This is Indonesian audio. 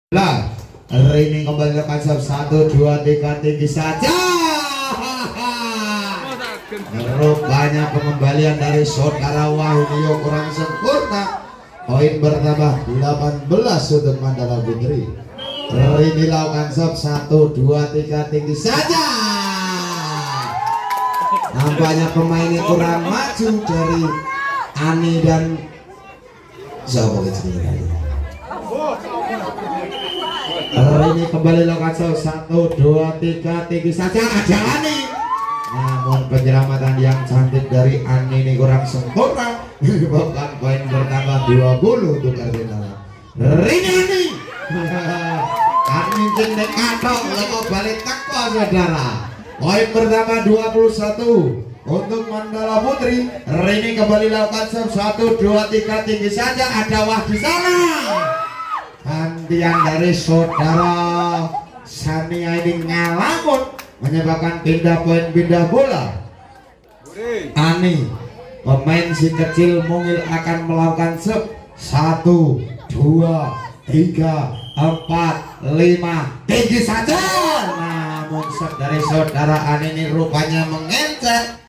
Lah, Rini kembali ke konsep 1, 2, 3 tinggi saja. Rupanya pengembalian dari saudara Wahyu kurang sempurna. Poin bertambah 18 untuk Mandala Putri. Rini lakukan konsep 1, 2, 3 tinggi saja. Nampaknya pemainnya kurang maju dari Ani dan siapa gitu. Ini kembali lokasi 1, 2, 3 tinggi saja ada Ani. Namun penyelamatan yang cantik dari Ani ini kurang sempurna, menyebabkan poin bertambah 20 untuk Argentina. Rini Ani cendek kantong leko balik teko saudara. Poin bertambah 21 untuk Mandala Putri. Rini kembali lakukan 1, 2, 3 tinggi saja ada Wahyu sana. Gantian dari saudara Sania ini ngalamun, menyebabkan pindah poin pindah bola. Ani pemain si kecil mungil akan melakukan 1, 2, 3, 4, 5 tinggi saja. Namun dari saudara Ani ini rupanya mengencet.